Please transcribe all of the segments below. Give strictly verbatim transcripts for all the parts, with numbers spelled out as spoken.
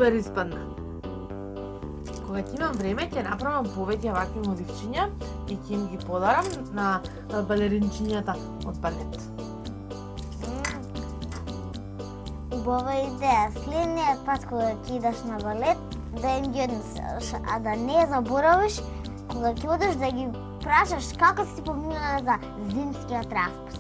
супер испадна. Кога ќе имам време, ќе направам повеќе вакви модивчиња и ќе им ги подарам на балеринчињата од балет. Убава идеја. Следниот пат кога ќе идеш на балет, да им ги однесеш, а да не заборавиш кога ќе одеш да ги прашаш како си поминала за зимскиот распуст.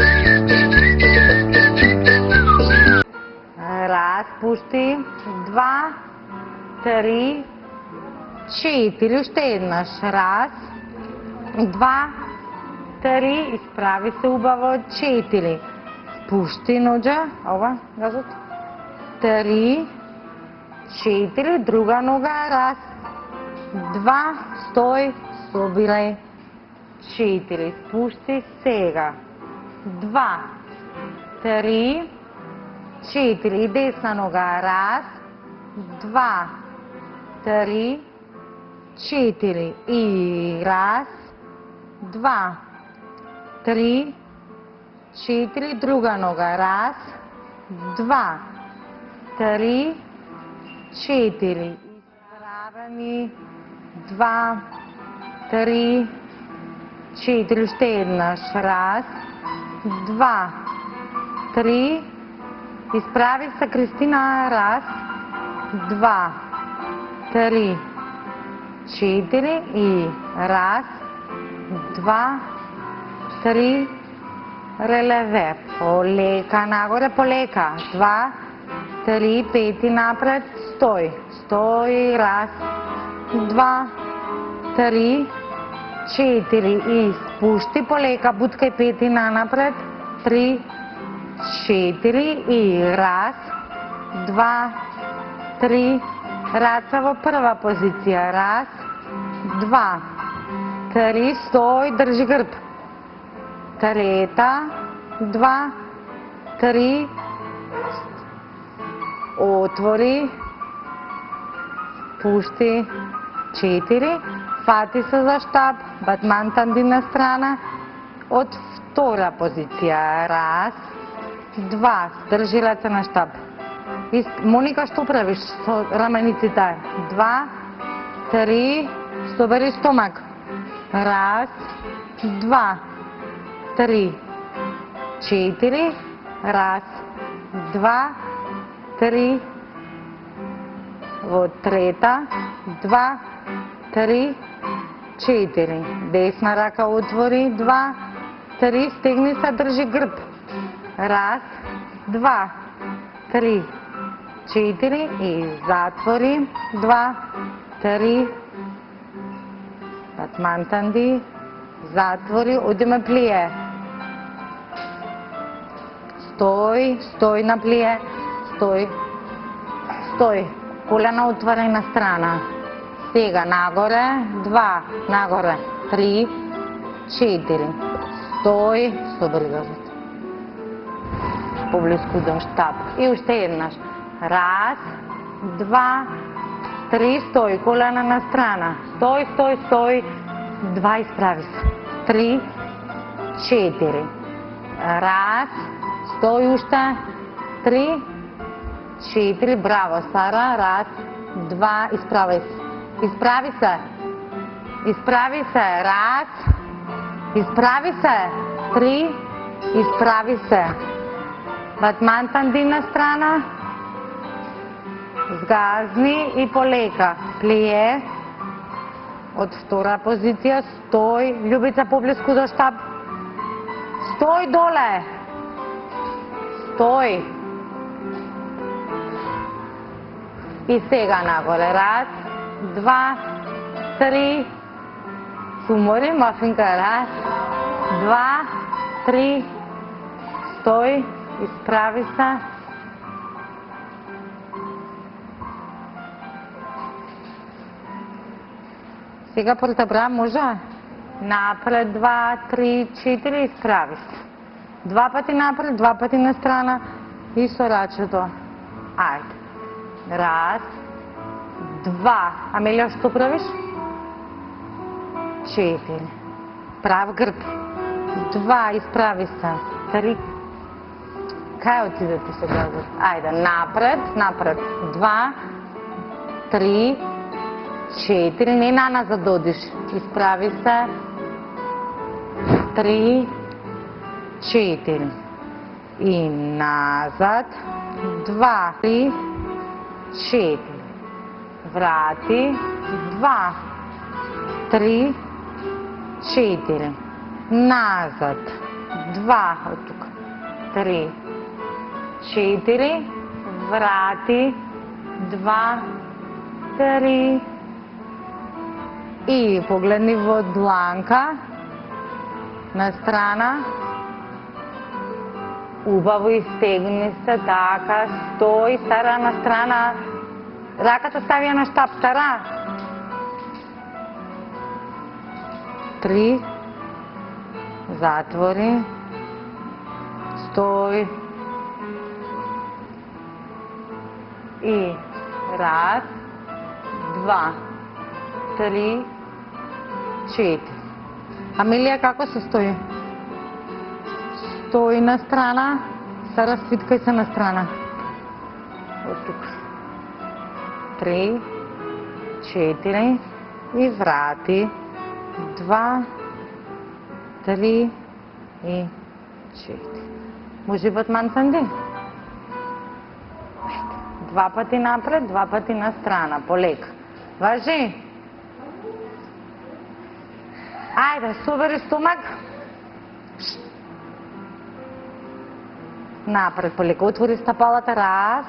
Распусти, два, три, четири, уште еднаш. Раз, два, три, исправи се убаво, четири. Спушти ноѓа, ова, газот. Три, четири, друга нога, раз, два, стој, собирај. Четири, спушти сега. Два, три, четири, десна нога, раз, два, три, четири и раз, два, три, четири, друга нога, раз, два, три, четири, изправени, два, три, четири, уште еднаш, раз, два, три, исправи се Кристина, раз, два, три, четири и раз, два, три, релеве, полека нагоре, полека, два, три, пети напред, стој, стој, раз, два, три, четири и спушти, полека, буткај пети на напред, три, четири и раз, два, три, раца во прва позиција, раз, два, три, стој, држи грб, трета, два, три, отвори, пушти, четири, фати се за штаб, батман тандина страна, од втора позиција, раз, два, држи раце на штаб. Моника, што правиш со рамениците? Два, три, собери стомак. Раз, два, три, четири, раз, два, три, во трета, два, три, четири. Десна рака отвори, два, три, стегни се, држи грб. Раз, два, три, четири и затвори, два, три, батман танди, затвори, одиме плие. Стој, стој на плие, стој, стој, колена отворај на страна. Сега нагоре, два, нагоре, три, четири, стој, собери газот. Поблиску до штаб. И уште еднаш. Раз, два, три, стој, колена на страна. Стој, стој, стој, два, исправи се. Три, четири. Раз, стој уште, три, четири, браво, Сара, раз, два, исправи се. Исправи се. Исправи се, раз, исправи се, три, исправи се. Батман тандина страна, сгазни и полека, плие, од втора позиција, стој, Љубица поблиску до штаб, стој доле, стој, и сега нагоре, раз, два, три, сумори, мафинка, раз, два, три, стој, исправи се. Сега портабра може? Напред, два, три, четири, исправи се. Два пати напред, два пати на страна и со рачето. Ајде. Раз, два. Амелија, што правиш? Четири. Прав грб. Два, исправи се. Три. Кај отиде ти сега? Ајде, напред, напред. Два, три, четири, не на назад да одиш. Изправи се. Три, четири. И назад. Два, три, четири. Врати. Два, три, четири. Назад. Два, от тук. Три, четири. Врати. Два, три. И погледни во дланка. На страна. Убаво изтегни се, така, стои, стара на страна. Раката стави на штап, стара. Три. Затвори. Стои. И раз, два, три, четири. Амелија, како се стои? Стои на страна, се разфиткај се на страна. От тук. Три, четири и врати. Два, три и четири. Може път мансанди? Два пъти напред, два пъти на страна, полека. Важи? Айде, сувери стомак. Напред, полека. Отвори стъпалата. Раз,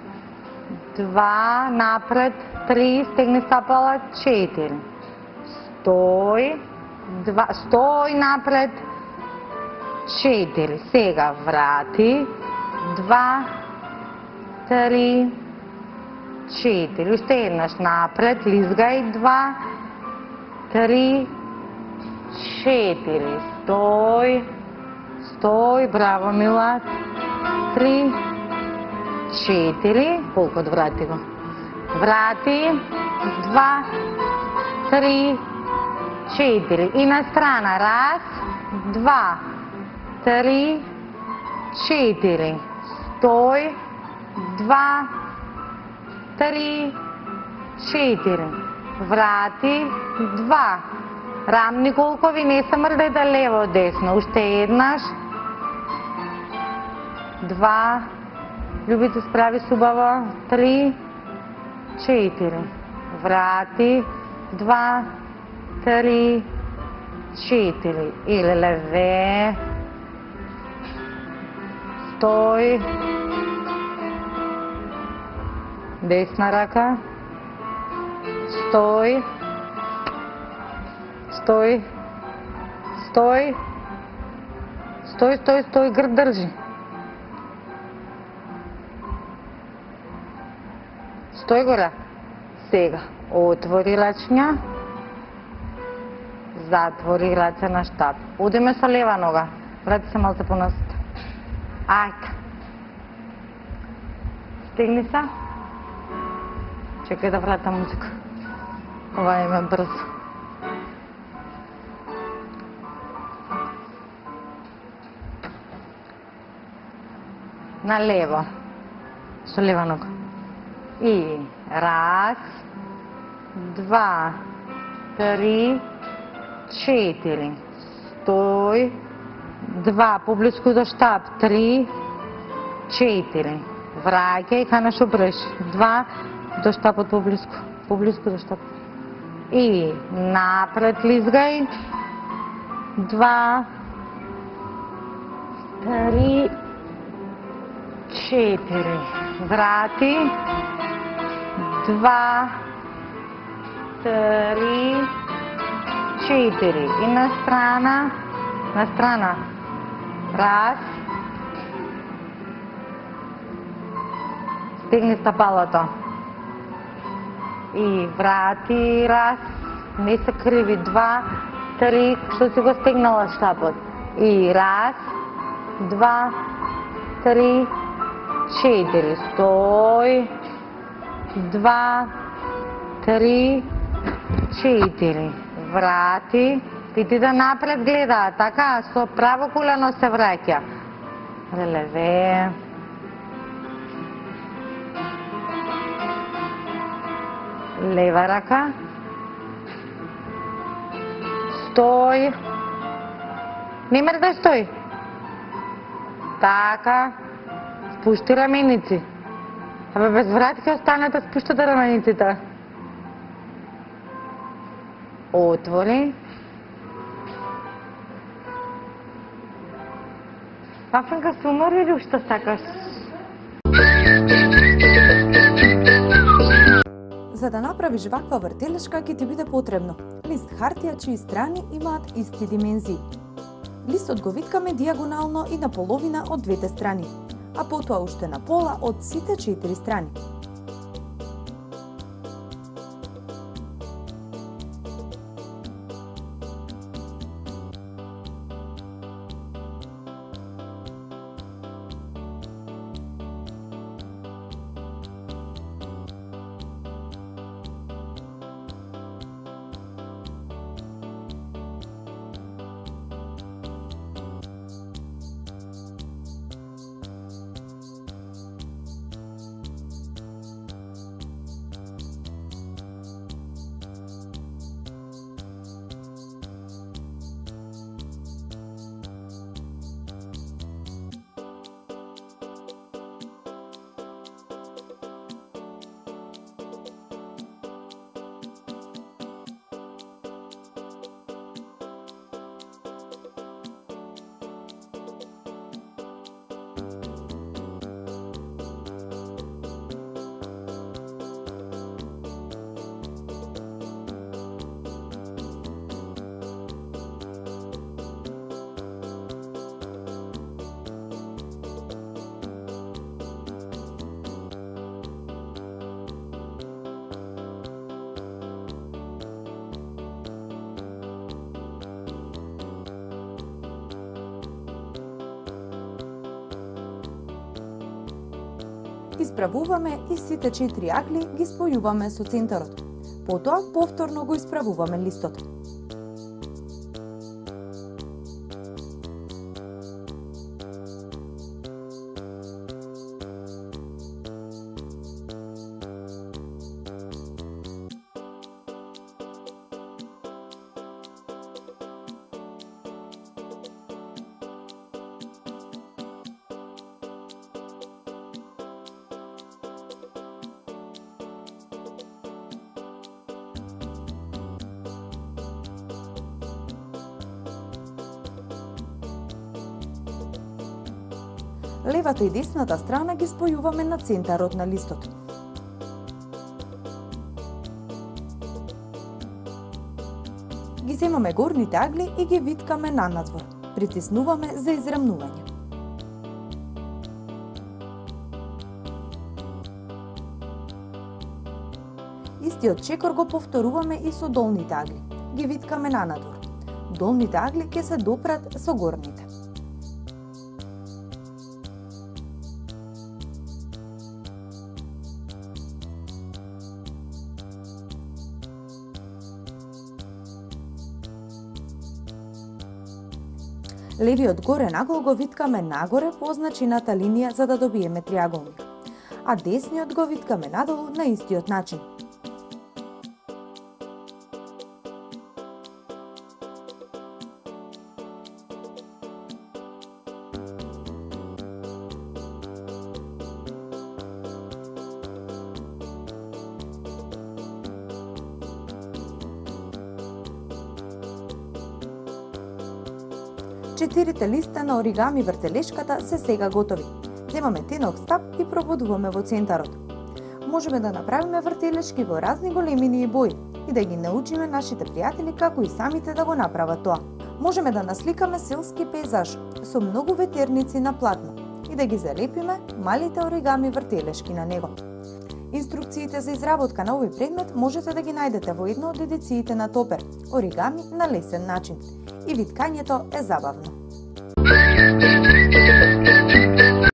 два, напред, три, стегни стъпала, четири. Стой, два, стой напред, четири. Сега врати, два, три, четири. Още еднъж напред, лизгай, два, три, четири. Стой, стой, браво, милат. Три, четири. Колко отврати го? Врати, два, три, четири. И на страна. Раз, два, три, четири. Стой, два, три, четири. Врати, два. Рамни колкови, не се мрдайте лево, десно. Още еднаш. Два. Любите, справи се убаво. Три, четири. Врати, два, три, четири. Или леве. Стой. Десна ръка. Стой. Стой. Стой. Стой, стой, стой. Гръд държи. Стой горе. Сега. Отвори ръчня. Затвори ръце на щап. Удиме со лева нога. Врати се малце понасит. Ајде. Стегни се. Чекай да врата музика. Ова име брзо. На лево. Со лева нога. И раз, два, три, четири. Стой. Два. Поблизко до щап. Три, четири. Враќај, кај нашо бреш. Два. До щапот поблизко. Поблизко до щапот. И напред лизгај. Два, три, четири. Врати. Два, три, четири. И на страна. На страна. Раз. Стегни стъпалото. И врати. Раз. Не се криви. Два, три. Што си го стегнала щапот. И раз. Два, три, четири. Стой. Два, три, четири. Врати. Пити да напред гледа, така, со право колено се враќа. Релеве. лева рака, стој, не мрдај, стој, така, спушти раменици, абе без вратки останете, спуштате рамениците, отвори, Пафенка, се умори или уште сакаш? За да направиш ваква вртелешка ќе ти биде потребно лист хартија чии страни имаат исти димензии. Листот го виткаме дијагонално и на половина од двете страни, а потоа уште на пола од сите четири страни. Исправуваме и сите четири агли ги спојуваме со центарот. Потоа повторно го исправуваме листот. Левата и десната страна ги спојуваме на центарот на листот. Ги земаме горните агли и ги виткаме нанадвор. Притиснуваме за израмнување. Истиот чекор го повторуваме и со долните агли. Ги виткаме нанадвор. Долните агли ќе се допрат со горните. Левиот горен агол го виткаме нагоре по означената линија за да добиеме триаголник, а десниот го виткаме надолу на истиот начин. Четирите листа на оригами вртелешката се сега готови. Земаме тенок стап и прободуваме во центарот. Можеме да направиме вртелешки во разни големини и бои и да ги научиме нашите пријатели како и самите да го направат тоа. Можеме да насликаме селски пейзаж со многу ветерници на платно и да ги залепиме малите оригами вртелешки на него. Инструкциите за изработка на овој предмет можете да ги најдете во една од едициите на Топер, оригами на лесен начин. И виткањето е забавно.